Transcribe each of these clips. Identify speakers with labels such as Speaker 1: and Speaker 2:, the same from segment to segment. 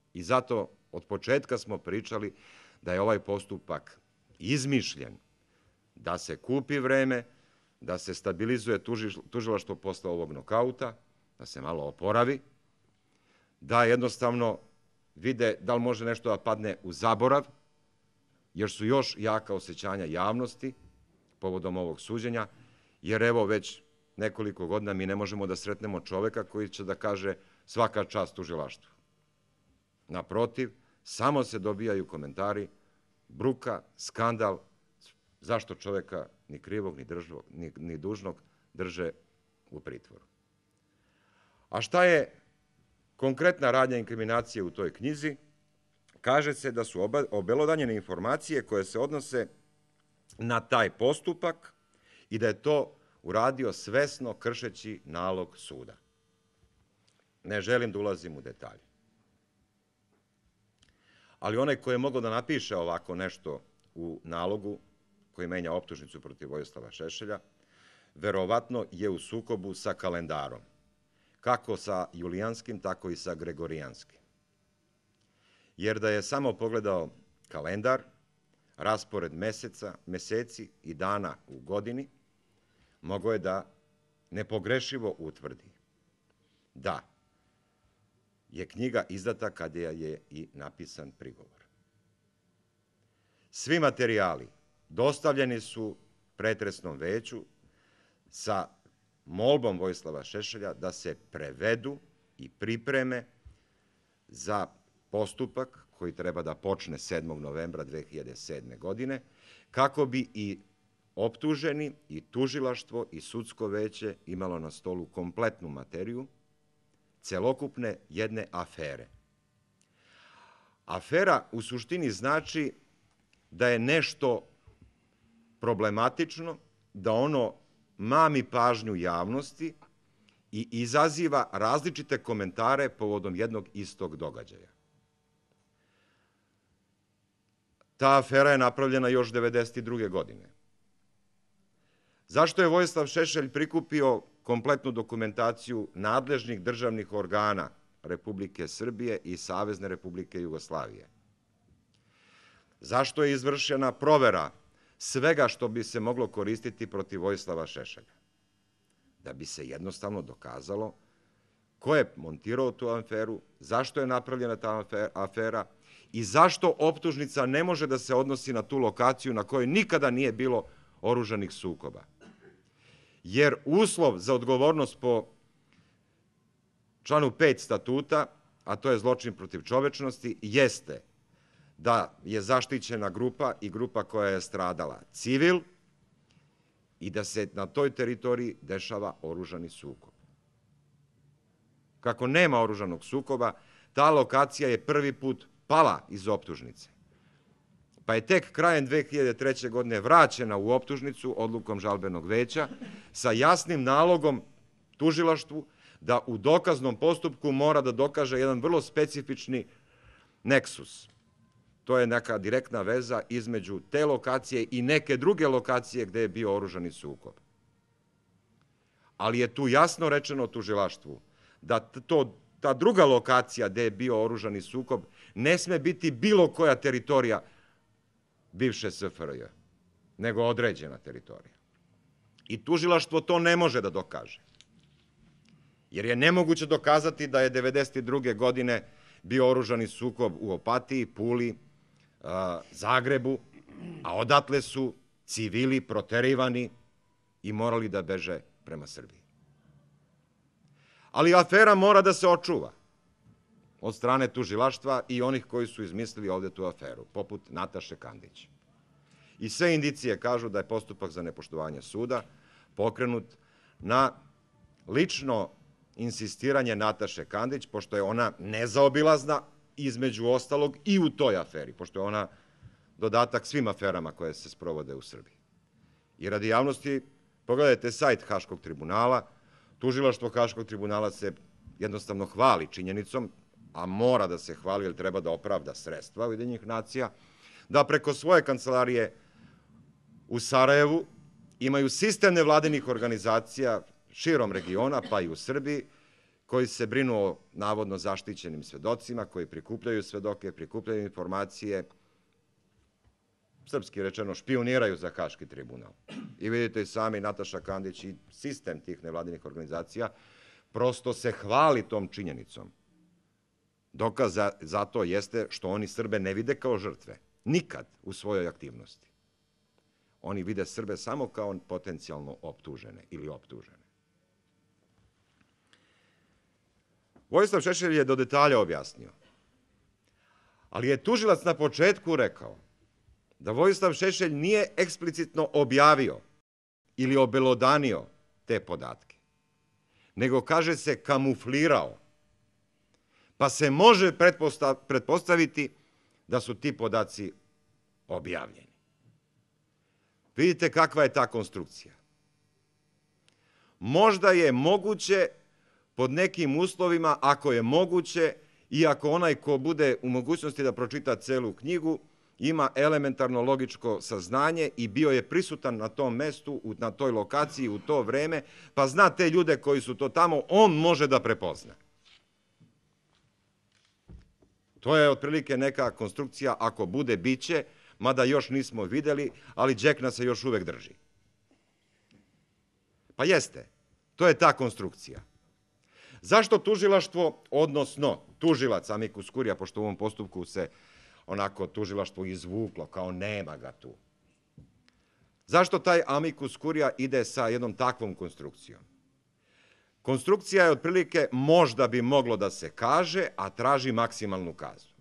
Speaker 1: I zato od početka smo pričali da je ovaj postupak izmišljen, da se kupi vreme, da se stabilizuje tužilaštvo posle ovog nokauta, da se malo oporavi, da jednostavno vide da li može nešto da padne u zaborav, jer su još jaka osjećanja javnosti povodom ovog suđenja, jer evo već nekoliko godina mi ne možemo da sretnemo čoveka koji će da kaže svaka čast tužilaštvu. Naprotiv, samo se dobijaju komentari, bruka, skandal, zašto čoveka ni krivog ni dužnog drže u pritvoru. A šta je konkretna radnja inkriminacije u toj knjizi? Kaže se da su obelodanjene informacije koje se odnose na taj postupak i da je to uradio svesno kršeći nalog suda. Ne želim da ulazim u detalje. Ali onaj ko je mogao da napiše ovako nešto u nalogu koji menja optužnicu protiv Vojislava Šešelja, verovatno je u sukobu sa kalendarom. Kako sa julijanskim, tako i sa gregorijanskim. Jer da je samo pogledao kalendar, raspored meseci i dana u godini, mogao je da nepogrešivo utvrdi da je knjiga izdata kada je i napisan prigovor. Svi materijali dostavljeni su pretresnom veću sa molbom Vojislava Šešelja da se prevedu i pripreme za postupak koji treba da počne 7. novembra 2007. godine, kako bi i optuženi, i tužilaštvo, i sudsko veće imalo na stolu kompletnu materiju, celokupne jedne afere. Afera u suštini znači da je nešto problematično, da ono mami pažnju javnosti i izaziva različite komentare povodom jednog istog događaja. Ta afera je napravljena još 1992. godine. Zašto je Vojislav Šešelj prikupio kompletnu dokumentaciju nadležnih državnih organa Republike Srbije i Savezne Republike Jugoslavije? Zašto je izvršena provera svega što bi se moglo koristiti protiv Vojislava Šešelja? Da bi se jednostavno dokazalo ko je montirao tu aferu, zašto je napravljena ta afera i zašto optužnica ne može da se odnosi na tu lokaciju na kojoj nikada nije bilo oružanih sukoba. Jer uslov za odgovornost po članu 5 statuta, a to je zločin protiv čovečnosti, jeste da je zaštićena grupa i grupa koja je stradala civil i da se na toj teritoriji dešava oružani sukob. Kako nema oružanog sukoba, ta lokacija je prvi put pala iz optužnice. Pa je tek krajem 2003. godine vraćena u optužnicu odlukom žalbenog veća sa jasnim nalogom tužilaštvu da u dokaznom postupku mora da dokaže jedan vrlo specifični neksus. To je neka direktna veza između te lokacije i neke druge lokacije gde je bio oružani sukob. Ali je tu jasno rečeno tužilaštvu da ta druga lokacija gde je bio oružani sukob ne sme biti bilo koja teritorija bivše SFRJ, nego određena teritorija. I tužilaštvo to ne može da dokaže. Jer je nemoguće dokazati da je 1992. godine bio oružani sukob u Opatiji, Puli, Zagrebu, a odatle su civili proterivani i morali da beže prema Srbiji. Ali afera mora da se očuva od strane tužilaštva i onih koji su izmislili ovde tu aferu, poput Nataše Kandić. I sve indicije kažu da je postupak za nepoštovanje suda pokrenut na lično insistiranje Nataše Kandić, pošto je ona nezaobilazna između ostalog i u toj aferi, pošto je ona dodatak svim aferama koje se sprovode u Srbiji. I radi javnosti, pogledajte sajt Haškog tribunala, tužilaštvo Haškog tribunala se jednostavno hvali činjenicom, a mora da se hvali jer treba da opravda sredstva Ujedinjenih nacija, da preko svoje kancelarije u Sarajevu imaju sistem nevladinih organizacija širom regiona, pa i u Srbiji, koji se brinu o navodno zaštićenim svedocima, koji prikupljaju svedoke, prikupljaju informacije, srpski rečeno špioniraju za Haški tribunal. I vidite i sami Nataša Kandić i sistem tih nevladinih organizacija prosto se hvali tom činjenicom. Dokaz za to jeste što oni Srbe ne vide kao žrtve, nikad u svojoj aktivnosti. Oni vide Srbe samo kao potencijalno optužene ili optužene. Vojislav Šešelj je do detalja objasnio, ali je tužilac na početku rekao da Vojislav Šešelj nije eksplicitno objavio ili obelodanio te podatke, nego, kaže se, kamuflirao, pa se može pretpostaviti da su ti podaci objavljeni. Vidite kakva je ta konstrukcija. Možda je moguće pod nekim uslovima, ako je moguće, i ako onaj ko bude u mogućnosti da pročita celu knjigu, ima elementarno logičko saznanje i bio je prisutan na tom mestu, na toj lokaciji, u to vreme, pa zna te ljude koji su to tamo, on može da prepozna. To je otprilike neka konstrukcija, ako bude, biće, mada još nismo videli, ali Đek nas se još uvek drži. Pa jeste, to je ta konstrukcija. Zašto tužilaštvo, odnosno tužilac Amicus Curia, pošto u ovom postupku se onako tužilaštvo izvuklo, kao nema ga tu. Zašto taj Amicus Curia ide sa jednom takvom konstrukcijom? Konstrukcija je otprilike možda bi moglo da se kaže, a traži maksimalnu kaznu.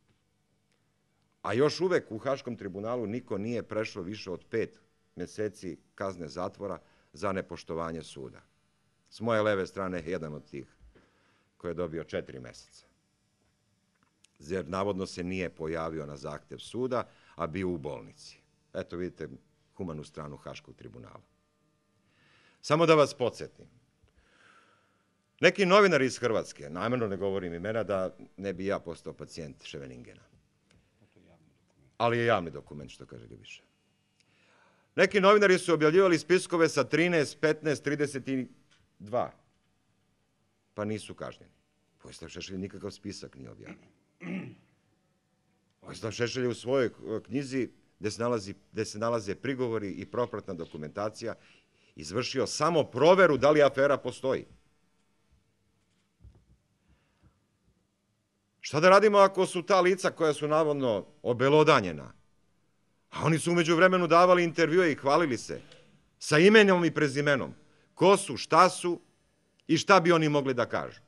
Speaker 1: A još uvek u Haškom tribunalu niko nije prešao više od 5 meseci kazne zatvora za nepoštovanje suda. S moje leve strane je jedan od tih koji je dobio 4 meseca. Jer navodno se nije pojavio na zahtev suda, a bio u bolnici. Eto, vidite humanu stranu Haškog tribunala. Samo da vas podsjetim. Neki novinari iz Hrvatske, namjerno ne govorim imena da ne bi ja postao pacijent Ševeningena. Ali je javni dokument, što kaže Ljubiša. Neki novinari su objavljivali spiskove sa 13, 15, 32, pa nisu kažnjeni. Vojislav Šešelj nikakav spisak nije objavio. Vojislav Šešelj je u svojoj knjizi, gde se nalaze prigovori i propratna dokumentacija, izvršio samo proveru da li afera postoji. Šta da radimo ako su ta lica koja su navodno obelodanjena, a oni su umeđu vremenu davali intervjue i hvalili se sa imenom i prezimenom, ko su, šta su i šta bi oni mogli da kažu?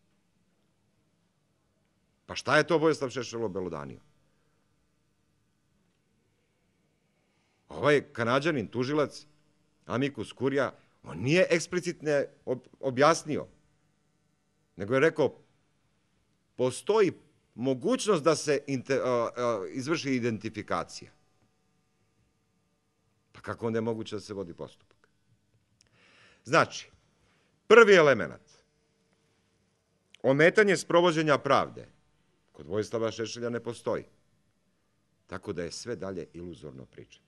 Speaker 1: Pa šta je to Vojislav Šešelj obelodanio? Ovaj Kanađanin, tužilac, Amicus Curia, on nije eksplicitno objasnio, nego je rekao postoji mogućnost da se izvrši identifikacija. Pa kako onda je moguće da se vodi postupak? Znači, prvi element, ometanje sprovođenja pravde, kod Vojislava Šešelja ne postoji. Tako da je sve dalje iluzorno pričati.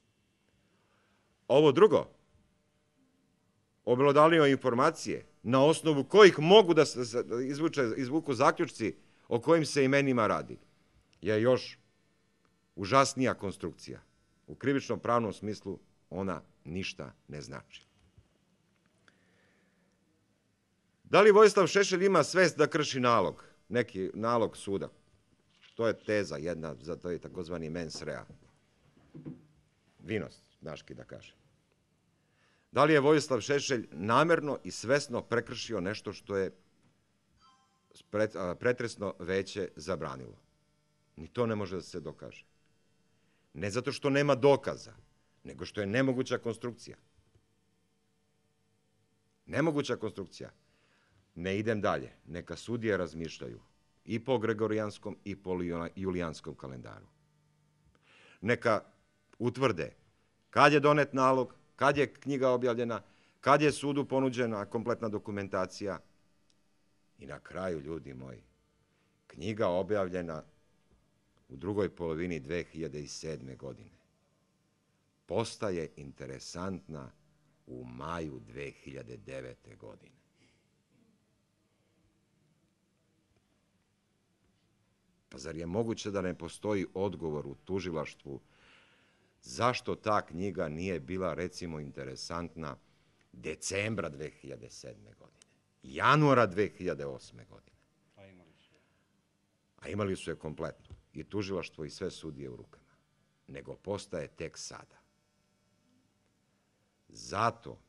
Speaker 1: Ovo drugo, obelodanio informacije na osnovu kojih mogu da se izvuku zaključci o kojim se imenima radi, je još užasnija konstrukcija. U krivičnom pravnom smislu ona ništa ne znači. Da li Vojislav Šešelj ima svest da krši nalog, neki nalog suda? To je teza jedna, za to je takozvani mens rea. Vinost, daški da kaže. Da li je Vojislav Šešelj namerno i svesno prekršio nešto što je pretresno veće zabranilo? Ni to ne može da se dokaže. Ne zato što nema dokaza, nego što je nemoguća konstrukcija. Nemoguća konstrukcija. Ne idem dalje. Neka sudije razmišljaju i po Gregorijanskom i po Julijanskom kalendaru. Neka utvrde kad je donet nalog, kad je knjiga objavljena, kad je sudu ponuđena kompletna dokumentacija. I na kraju, ljudi moji, knjiga objavljena u drugoj polovini 2007. godine postaje interesantna u maju 2009. godine. Pa zar je moguće da ne postoji odgovor u tužilaštvu zašto ta knjiga nije bila, recimo, interesantna decembra 2007. godine, januara 2008. godine? A imali su je kompletno, i tužilaštvo i sve sudije u rukama, nego postaje tek sada. Zato